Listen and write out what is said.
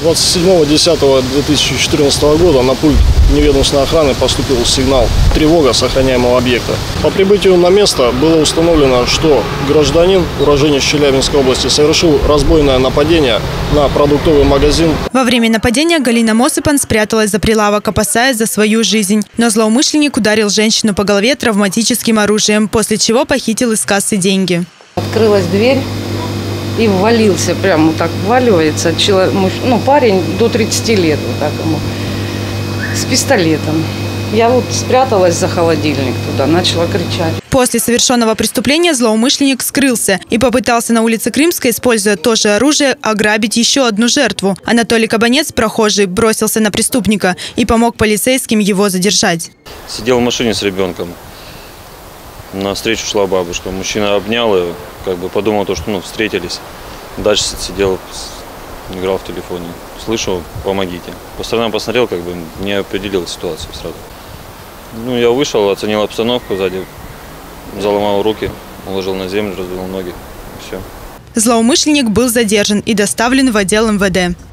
27.10.2014 года на пульт неведомственной охраны поступил сигнал «Тревога с охраняемого объекта». По прибытию на место было установлено, что гражданин, уроженец Челябинской области, совершил разбойное нападение на продуктовый магазин. Во время нападения Галина Мосыпан спряталась за прилавок, опасаясь за свою жизнь. Но злоумышленник ударил женщину по голове травматическим оружием, после чего похитил из кассы деньги. Открылась дверь и ввалился, прямо вот так вваливается парень до 30 лет, вот так ему, с пистолетом. Я вот спряталась за холодильник туда, начала кричать. После совершенного преступления злоумышленник скрылся и попытался на улице Крымской, используя то же оружие, ограбить еще одну жертву. Анатолий Кабанец, прохожий, бросился на преступника и помог полицейским его задержать. Сидел в машине с ребенком. Навстречу шла бабушка. Мужчина обнял ее, подумал, что встретились. Дальше сидел, играл в телефоне. Слышу, помогите. По сторонам посмотрел, не определил ситуацию сразу. Я вышел, оценил обстановку сзади, заломал руки, уложил на землю, развел ноги. Все. Злоумышленник был задержан и доставлен в отдел МВД.